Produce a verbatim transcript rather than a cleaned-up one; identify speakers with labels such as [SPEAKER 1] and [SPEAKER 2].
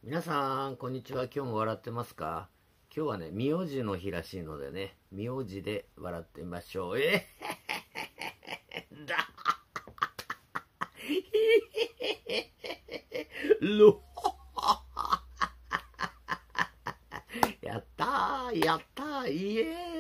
[SPEAKER 1] 皆さん、こんにちは。今日も笑ってますか？今日はね、名字の日らしいのでね、名字で笑ってみましょう。えー、だろやったー、やったー、イエーイ。